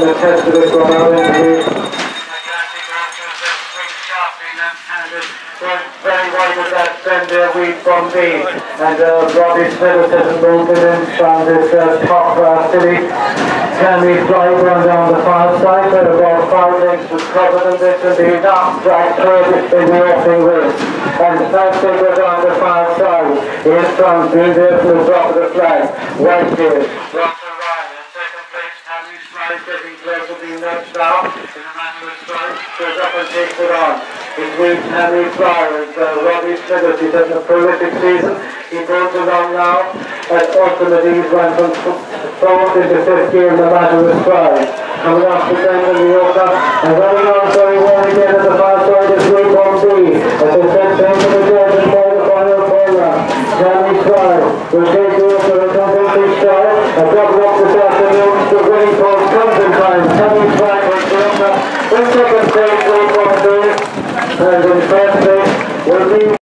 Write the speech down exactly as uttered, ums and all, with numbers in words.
second attempt to this one out into very wide with that Fender Weed from B, and uh, Robbie Smith has moved in from this uh, top uh, city. Tammy Fly run down the far side, but about five lengths was covered in this, and the knock right third in the opening race. And the first thing goes on the far side, in front, being there from the top of the flag. White here, Russell Ryan in second place. Tammy Fly getting close to being next now in the manual strike, goes up and takes it on. Between Tammy Flowers, uh, Robbie Smith, he's had a prolific season. He goes along now, and ultimately he's run from fourth into fifth gear in the matter of stride. Coming off the end of the open, and running on very well again at the far side is Group one B. As I said, same to the judge and by the final corner. Tammy Flowers will take the open and come into his stride, and double up this afternoon. The winning post comes in time. Tammy Flowers will go up in second place, Group one B. And in first